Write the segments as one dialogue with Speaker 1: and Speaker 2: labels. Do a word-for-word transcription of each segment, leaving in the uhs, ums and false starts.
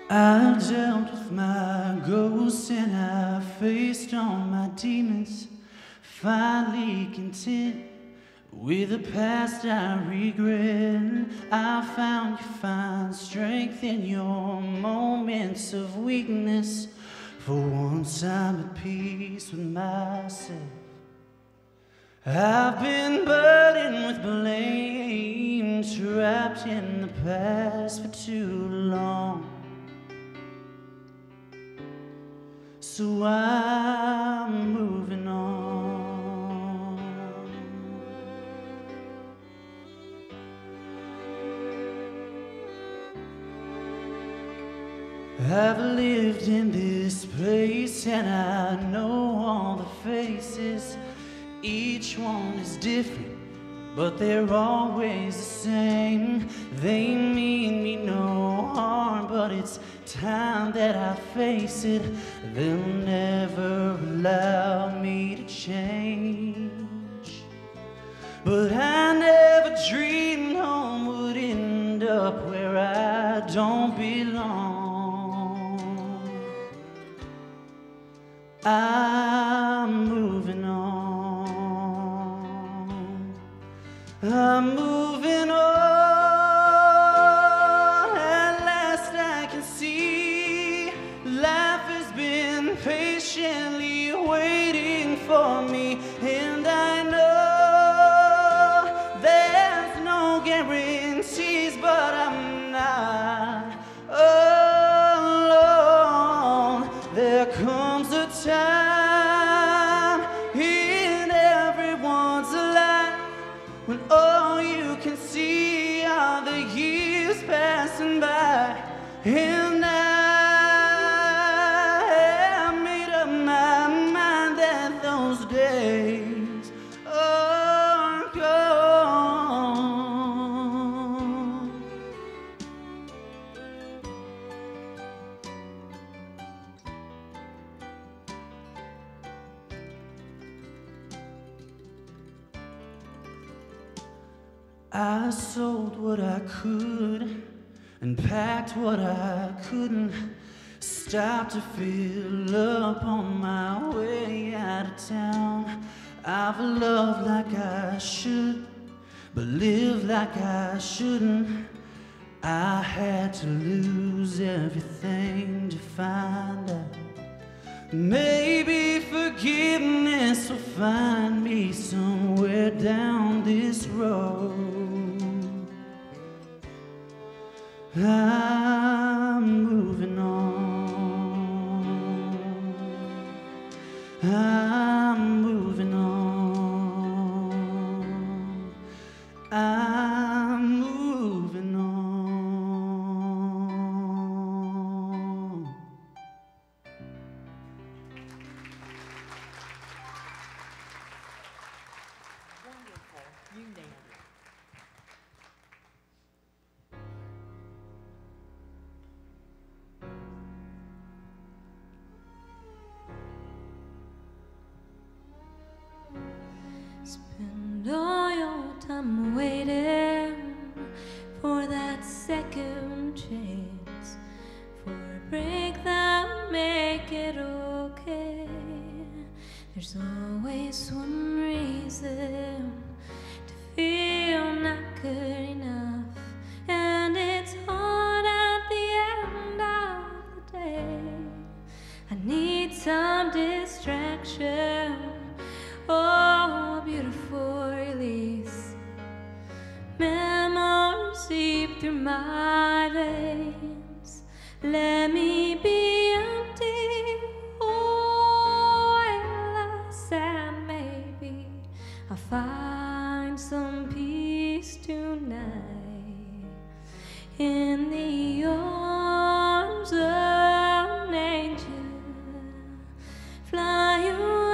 Speaker 1: I dealt with my ghosts and I faced all my demons, finally content with the past I regret. I found you find strength in your moments of weakness. For once I'm at peace with myself. I've been burdened with blame, trapped in the past for too long. So I'm moving on. I've lived in this place and I know all the faces. Each one is different, but they're always the same. They mean me no harm, but it's time that I face it. They'll never allow me to change. But I never dreamed home would end up where I don't belong. I'm moving on. I'm moving on. At last I can see life has been patiently waiting for me, and I know there's no guarantees, but I'm not alone. There comes a time in everyone's life when all you can see are the years passing by, and I have made up my mind that those days are gone. I sold what I could and packed what I couldn't. Stopped to fill up on my way out of town. I've loved like I should, but lived like I shouldn't. I had to lose everything to find out. Maybe forgiveness will find me somewhere down this road. I'm moving on. I'm moving on. I'm moving on.
Speaker 2: Wonderful. You nailed it.
Speaker 3: Spend all your time waiting for that second chance, for a break that will make it okay. There's always one reason to feel not good enough, and it's hard at the end of the day. I need some distraction, oh, a beautiful release. Memories seep through my veins. Let me be empty, oh, alas, and maybe I'll find some peace tonight in the arms of an angel. Fly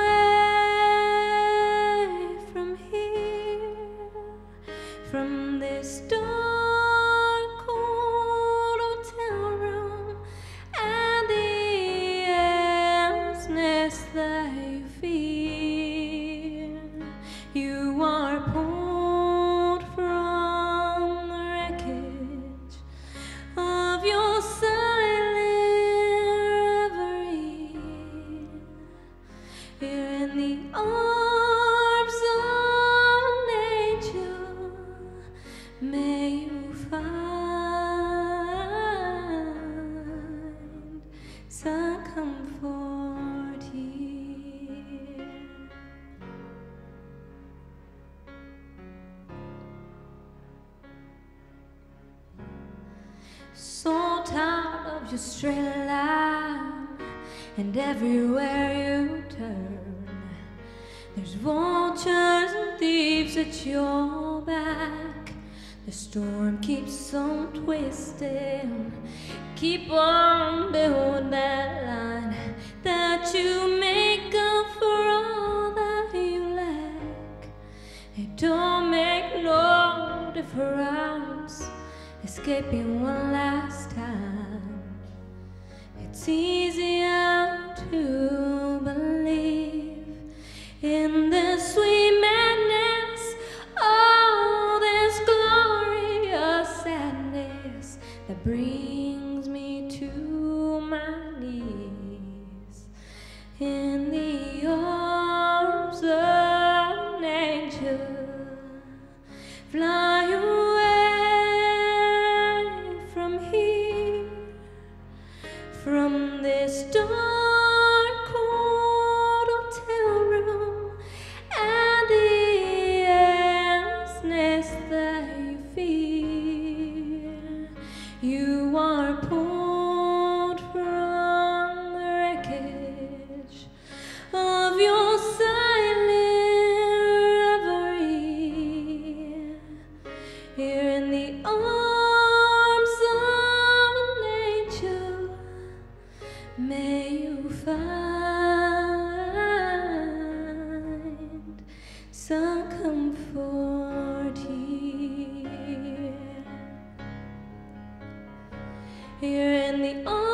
Speaker 3: away from here, from this dark, cold hotel room, and the emptiness that you feel. You are pulled from the wreckage of your silence. in the arms of nature, may you find some comfort here. So tired of your straight line, and everywhere you turn, there's vultures and thieves at your back. The storm keeps on twisting. Keep on building that line that you make up for all that you lack. It don't make no difference escaping one last time. It's easier to believe in this sweet madness, all this glorious sadness that brings me to my knees in the arms of nature. Fly away from here, from this dark, cold hotel room, and the endlessness that you fear. You are pulled from the wreckage of your silent reverie, here in the arms of nature. May you find some comfort here, here in the arms